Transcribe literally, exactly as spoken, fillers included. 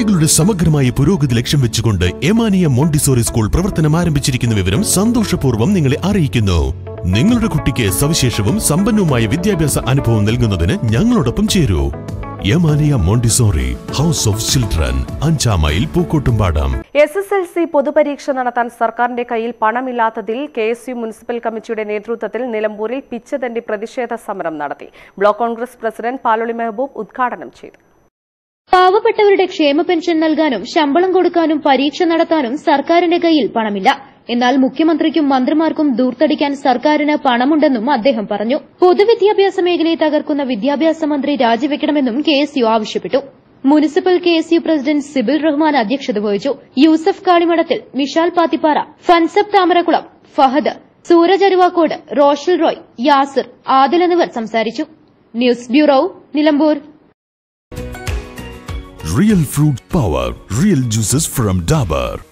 കുട്ടികളുടെ സമഗ്രമായ പുരോഗതി ലക്ഷ്യം വെച്ചുകൊണ്ട് എമാനിയ മോണ്ടിസോറി സ്കൂൾ പ്രവർത്തനം ആരംഭിച്ചിരിക്കുന്ന വിവരം സന്തോഷപൂർവ്വം നിങ്ങളെ അറിയിക്കുന്നു. നിങ്ങളുടെ കുട്ടിക്ക് സവിശേഷവും സമ്പന്നവുമായ വിദ്യാഭ്യാസ അനുഭവം നൽകുന്നതിന് ഞങ്ങളോടൊപ്പം ചേരൂ. Emania Montessori house of children, അഞ്ചാം mile Pookkottumpadam. S S L C പൊതുപരീക്ഷ നടത്താൻ സർക്കാരിന്റെ കയ്യിൽ പണമില്ലാത്തതിൽ കെ എസ് യു മുനിസിപ്പൽ കമ്മിറ്റിയുടെ നേതൃത്വത്തിൽ നിലമ്പൂരിൽ പിച്ചതണ്ടി പ്രതിഷേധ സമരം നടത്തി. Block Congress president Paloli Mehaboob ഉദ്ഘാടനം ചെയ്തു. പാവപ്പെട്ടവരുടെ ക്ഷേമ പെൻഷൻ നൽകാനും ശമ്പളം കൊടുക്കാനും പരീക്ഷ നടത്താനും സർക്കാരിന്റെ കയ്യിൽ പണമില്ല. എന്നാൽ മുഖ്യമന്ത്രിക്കും മന്ത്രിമാർക്കും ദൂർത്തടിക്കാൻ സർക്കാരിന് പണമുണ്ടെന്നും അദ്ദേഹം പറഞ്ഞു. പൊതുവിദ്യാഭ്യാസ മേഖലയെ തകർക്കുന്ന വിദ്യാഭ്യാസ മന്ത്രി രാജിവെക്കണമെന്നും കെ എസ് യു ആവശ്യപ്പെട്ടു. Municipal K S U president Sibil Rahman അധ്യക്ഷത വഹിച്ചു. യൂസഫ് കാളിമഠത്തിൽ, മിഷാൽ പാത്തിപ്പാറ, ഫൻസബ് താമരക്കുളം, ഫഹദ്, സൂരജ് അരുവാക്കോട്, റോഷൽ റോയ്, യാസിർ, ആദിൽ എന്നിവർ സംസാരിച്ചു. News bureau, Nilambur. Real fruit power, real juices from Dabur.